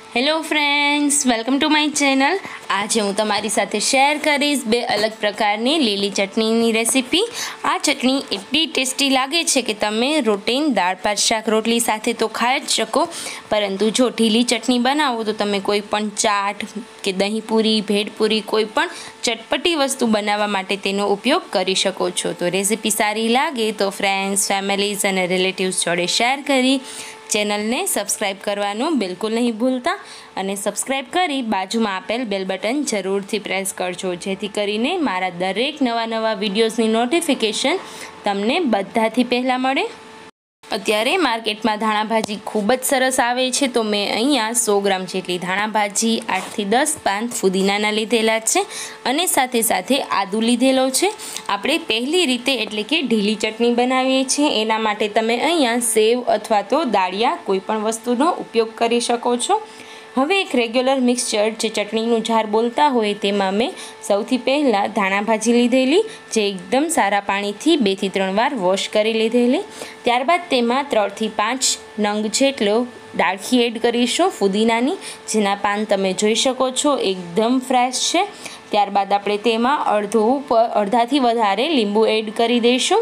Hello friends, welcome to my channel. આજે હું તમારી સાથે શેર કરીશ બે અલગ પ્રકારની લીલી ચટણીની રેસીપી। આ ચટણી એટલી ટેસ્ટી લાગે છે કે તમે રોટીન દાળ ભાત શાક રોટલી સાથે તો ખાઈ જ શકો, પરંતુ જો ઢીલી ચટણી બનાવો તો તમે કોઈ પણ ચાટ કે દહીંપૂરી, ભેળપૂરી, કોઈ પણ ચટપટી વસ્તુ બનાવવા માટે તેનો ઉપયોગ કરી શકો છો। તો રેસીપી સારી લાગે તો ફ્રેન્ડ્સ, ફેમિલીઝ અને રિલેટિવ્સ જોડે શેર કરી ચેનલને સબસ્ક્રાઈબ કરવાનું બિલકુલ નહીં ભૂલતા અને સબસ્ક્રાઈબ કરી બાજુમાં આપેલ બેલ બટન જરૂરથી પ્રેસ કરજો, જેથી કરીને મારા દરેક નવા વિડીયોઝની નોટિફિકેશન તમને બધાથી પહેલાં મળે। અત્યારે માર્કેટમાં ધાણાભાજી ખૂબ જ સરસ આવે છે, તો મેં અહીંયા 100 ગ્રામ જેટલી ધાણાભાજી, 8 થી 10 પાન ફુદીનાના લીધેલા છે અને સાથે સાથે આદુ લીધેલો છે। આપણે પહેલી રીતે એટલે કે ઢીલી ચટણી બનાવીએ છીએ, એના માટે તમે અહીંયા સેવ અથવા તો દાળિયા કોઈ પણ વસ્તુનો ઉપયોગ કરી શકો છો। હવે એક રેગ્યુલર મિક્સચર જે ચટણીનું જાર બોલતા હોય તેમાં મેં સૌથી પહેલાં ધાણાભાજી લીધેલી, જે એકદમ સારા પાણીથી 2 થી 3 વાર વોશ કરી લીધેલી। ત્યારબાદ તેમાં 3 થી 5 નંગ જેટલો ડાળખી એડ કરીશું ફુદીનાની, જેના પાન તમે જોઈ શકો છો એકદમ ફ્રેશ છે। ત્યારબાદ આપણે તેમાં અડધાથી વધારે લીંબુ એડ કરી દઈશું।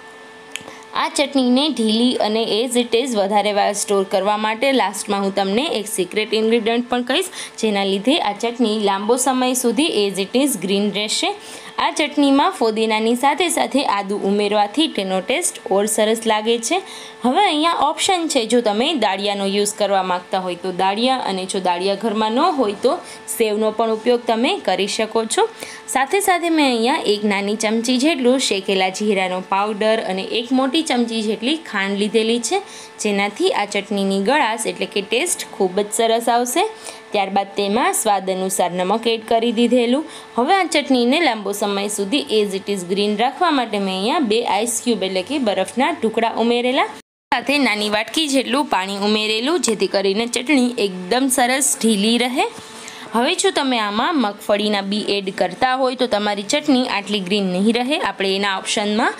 આ ચટણીને ઢીલી અને એઝ ઇટ ઇઝ વધારે વાર સ્ટોર કરવા માટે લાસ્ટમાં હું તમને એક સિક્રેટ ઇન્ગ્રીડિયન્ટ પણ કહીશ, જેના લીધે આ ચટણી લાંબો સમય સુધી એઝ ઇટ ઇઝ ગ્રીન રહેશે। આ ચટણીમાં ફુદીનાની સાથે સાથે આદુ ઉમેરવાથી તેનો ટેસ્ટ ઓર સરસ લાગે છે। હવે અહીંયા ઓપ્શન છે, જો તમે દાળિયાનો યુઝ કરવા માગતા હોય તો દાળિયા, અને જો દાળિયા ઘરમાં ન હોય તો સેવનો પણ ઉપયોગ તમે કરી શકો છો। સાથે સાથે મેં અહીંયા એક નાની ચમચી જેટલું શેકેલા જીરાનો પાવડર અને એક મોટી ચમચી જેટલી ખાંડ લીધેલી છે, જેનાથી આ ચટણીની ગળાશ એટલે કે ટેસ્ટ ખૂબ જ સરસ આવશે। ત્યારબાદ તેમાં સ્વાદ અનુસાર નમક એડ કરી દીધેલું। હવે આ ચટણીને લાંબો સમય સુધી એઝ ઇટ ઇઝ ગ્રીન રાખવા માટે મેં અહીંયા 2 આઈસ ક્યુબ એટલે કે બરફના ટુકડા ઉમેરેલા, સાથે નાની વાટકી જેટલું પાણી ઉમેરેલું, જેથી કરીને ચટણી એકદમ સરસ ઢીલી રહે। હવે જો તમે આમાં મગફળીના બી એડ કરતા હોય તો તમારી ચટણી આટલી ગ્રીન નહીં રહે। આપણે એના ઓપ્શનમાં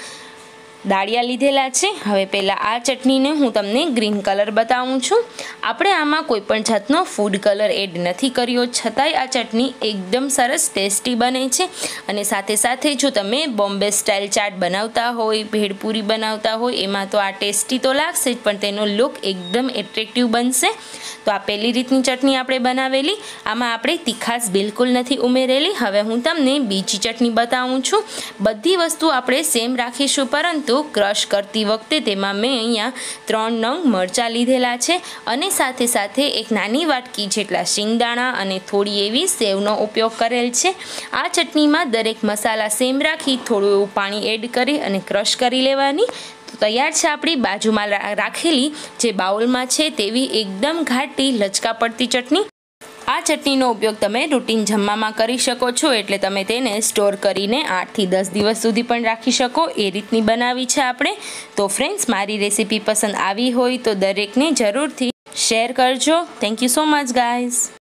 દાળિયા લીધેલા છે। હવે પહેલાં આ ચટણીને હું તમને ગ્રીન કલર બતાવું છું। આપણે આમાં કોઈ પણ જાતનો ફૂડ કલર એડ નથી કર્યો, છતાંય આ ચટણી એકદમ સરસ ટેસ્ટી બને છે। અને સાથે સાથે જો તમે બોમ્બે સ્ટાઇલ ચાટ બનાવતા હોય, ભેળપૂરી બનાવતા હોય, એમાં તો આ ટેસ્ટી તો લાગશે જ, પણ તેનો લુક એકદમ એટ્રેક્ટિવ બનશે। તો આ પહેલી રીતની ચટણી આપણે બનાવેલી, આમાં આપણે તીખાશ બિલકુલ નથી ઉમેરેલી। હવે હું તમને બીજી ચટણી બતાવું છું। બધી વસ્તુ આપણે સેમ રાખીશું, પરંતુ ક્રશ કરતી વખતે તેમાં મેં અહીંયા 3 નંગ મરચાં લીધેલા છે અને સાથે સાથે એક નાની વાટકી જેટલા શિંગદાણા અને થોડી એવી સેવનો ઉપયોગ કરેલ છે। આ ચટણીમાં દરેક મસાલા સેમ રાખી થોડું એવું પાણી એડ કરી અને ક્રશ કરી લેવાની। તો તૈયાર છે આપણી બાજુમાં રાખેલી જે બાઉલમાં છે તેવી એકદમ ઘાટી લચકા પડતી ચટણી। આ ચટણીનો ઉપયોગ તમે રૂટીન જમવામાં કરી શકો છો, એટલે તમે તેને સ્ટોર કરીને 8 થી 10 દિવસ સુધી પણ રાખી શકો, એ રીતની બનાવી છે આપણે। તો ફ્રેન્ડ્સ, મારી રેસીપી પસંદ આવી હોય તો દરેકને જરૂરથી શેર કરજો। Thank you so much guys.